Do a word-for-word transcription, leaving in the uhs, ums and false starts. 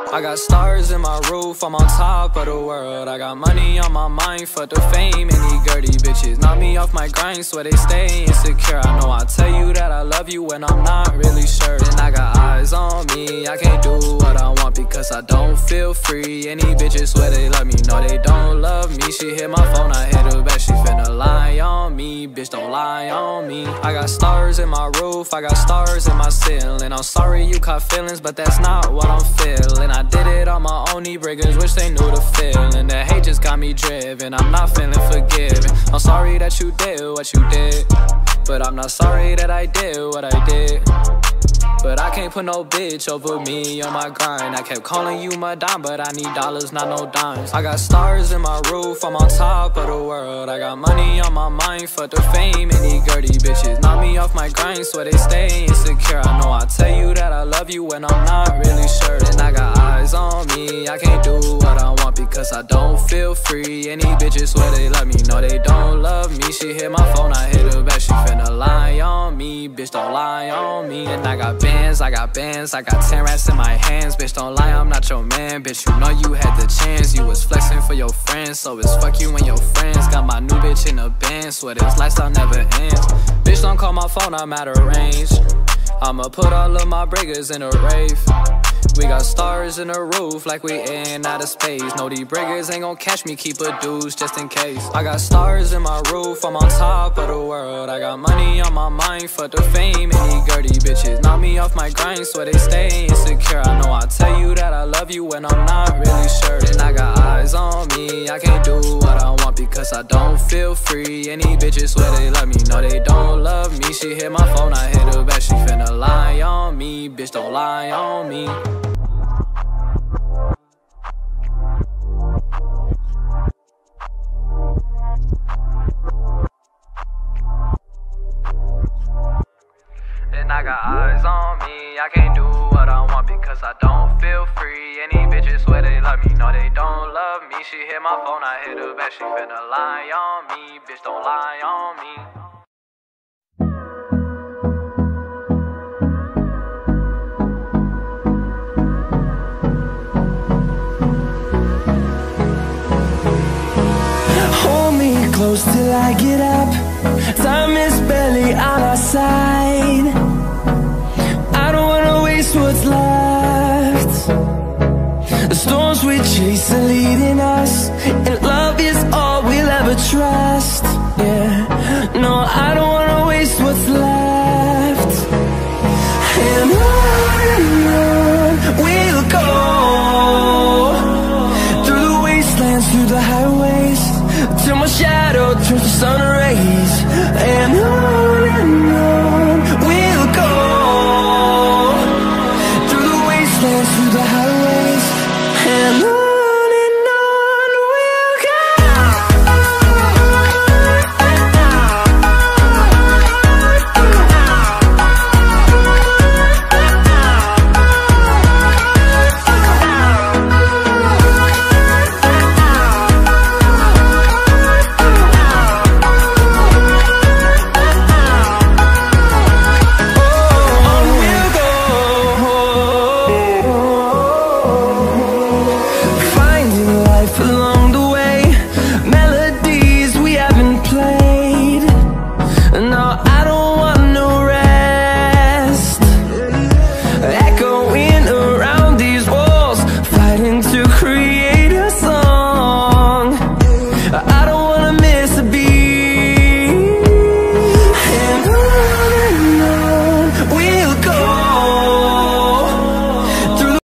I got stars in my roof, I'm on top of the world. I got money on my mind, fuck the fame. Any girly bitches knock me off my grind, swear they stay insecure. I know I tell you that I love you when I'm not really sure. And I got eyes on me, I can't do what I want because I don't feel free. Any bitches swear they love me, no they don't love me. She hit my phone, I hit her back, she finna lie on me. Bitch, don't lie on me. I got stars in my roof, I got stars in my ceiling. I'm sorry you caught feelings, but that's not what I'm feeling. I did it on my own, these briggers wish they knew the feeling. The hate just got me driven, I'm not feeling forgiven. I'm sorry that you did what you did, but I'm not sorry that I did what I did. But I can't put no bitch over me on my grind. I kept calling you my dime, but I need dollars, not no dimes. I got stars in my roof, I'm on top of the world. I got money on my mind, fuck the fame. Any girly bitches knock me off my grind, swear they stay insecure. I know I tell you that I love you when I'm not really sure. And I got eyes on me, I can't do what I want because I don't feel free. Any bitches swear they love me, no they don't love me. She hit my phone, I hit her back, she finna lie on me. Bitch, don't lie on me. And I got bands, I got bands, I got ten rats in my hands. Bitch, don't lie, I'm not your man. Bitch, you know you had the chance. You was flexing for your friends, so it's fuck you and your friends. Got my new bitch in the band, swear this lifestyle never ends. Bitch, don't call my phone, I'm out of range. I'ma put all of my briggers in a rave. We got stars in the roof like we in outer space. No, these briggers ain't gon' catch me, keep a deuce just in case. I got stars in my roof, I'm on top of the world. I got money on my mind, fuck the fame. Any girly bitches knock me off my grind, swear they stay insecure. I know I tell you that I love you when I'm not really sure. And I got eyes on me, I can't do what I want because I don't feel free. Any bitches swear they love me, no they don't love me. She hit my phone, I hit her back, she finna lie on me. Bitch, don't lie on me. And I got eyes on me, I can't do what I want because I don't feel free. Any bitches swear they love me, no they don't love me. She hit my phone, I hit her back, she finna lie on me. Bitch, don't lie on me. Hold me close till I get up. Time is barely on our side. I don't wanna waste what's left. The storms we chase are leading us, and love is all we'll ever trust. Yeah, no, I don't wanna waste what's left. And on and on we'll go, through the wastelands, through the highways, till my shadow turns to sun rays. And on and on we'll go, through the wastelands, through the highways, and on.